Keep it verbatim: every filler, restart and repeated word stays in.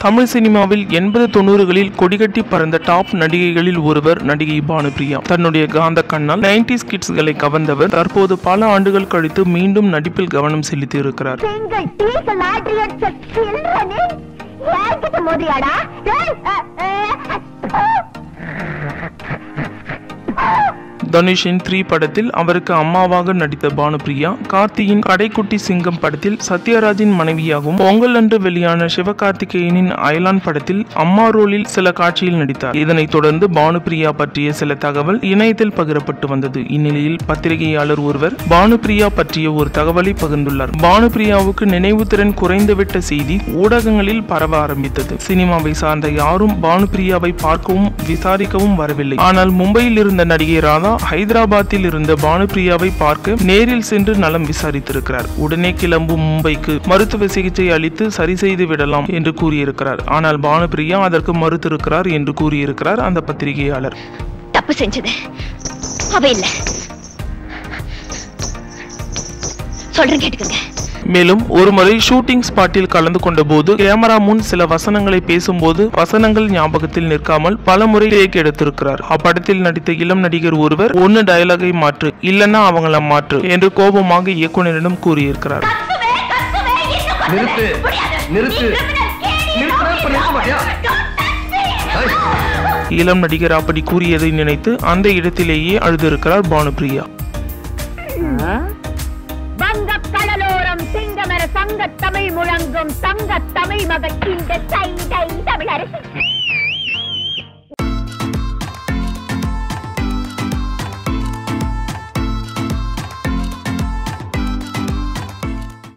தமிழ் சினிமாவில் எண்பது தொண்ணூறுகளில் கொடிகட்டி பறந்த டாப் நடிகைகளில் ஒருவர் நடிகை பானுபிரியா. தன்னுடைய காந்த கண்ணால் நைன்டிஸ் கிட்ஸ்களை கவர்ந்தவர் தற்போது பல ஆண்டுகள் கழித்து மீண்டும் நடிப்பில் கவனம் செலுத்தி இருக்கிறார். தனுஷின் த்ரீ படத்தில் அவருக்கு அம்மாவாக நடித்த பானுபிரியா, கார்த்தியின் கடைக்குட்டி சிங்கம் படத்தில் சத்யராஜின் மனைவியாகவும், பொங்கல் அன்று வெளியான சிவகார்த்திகேயனின் அயலான் படத்தில் அம்மா ரோலில் சில காட்சியில் நடித்தார். இதனைத் தொடர்ந்து பானுபிரியா பற்றிய சில தகவல் இணையத்தில் பகிரப்பட்டு வந்தது. இந்நிலையில் பத்திரிகையாளர் ஒருவர் பானுபிரியா பற்றிய ஒரு தகவலை பகிர்ந்துள்ளார். பானுபிரியாவுக்கு நினைவு திறன் குறைந்துவிட்ட செய்தி ஊடகங்களில் பரவ ஆரம்பித்தது. சினிமாவை சார்ந்த யாரும் பானுபிரியாவை பார்க்கவும் விசாரிக்கவும் வரவில்லை. ஆனால் மும்பையில் இருந்த நடிகை ராதா ஹைதராபாத்தில் இருந்த பானுபிரியாவை பார்க்க நேரில் சென்று நலம் விசாரித்திருக்கிறார். உடனே கிளம்பும் மும்பைக்கு மருத்துவ சிகிச்சை அளித்து சரி செய்து விடலாம் என்று கூறியிருக்கிறார். ஆனால் பானுபிரியா அதற்கு மறுத்திருக்கிறார் என்று கூறியிருக்கிறார் அந்த பத்திரிகையாளர். தப்பு செஞ்சது அவ இல்ல, சொல்றேன் கேட்டுக்கங்க. மேலும் ஒருமுறை ஷூட்டிங் ஸ்பாட்டில் கலந்து கொண்ட போது கேமரா முன் சில வசனங்களை பேசும்போது வசனங்கள் ஞாபகத்தில் நிற்காமல் பல முறை டேக் எடுத்திருக்கிறார். அப்படத்தில் நடித்த இளம் நடிகர் ஒருவர் ஒன்னு டயலாகை மாற்று, இல்லன்னா அவங்கள மாற்று என்று கோபமாக இயக்குநரிடம் கூறியிருக்கிறார். இளம் நடிகர் அப்படி கூறியதை நினைத்து அந்த இடத்திலேயே அழுதிருக்கிறார் பானுபிரியா. சிங்கமர சங்க தமிழ் முழங்கும் தங்க தமிழ் மகள் இந்த தமிழரசி.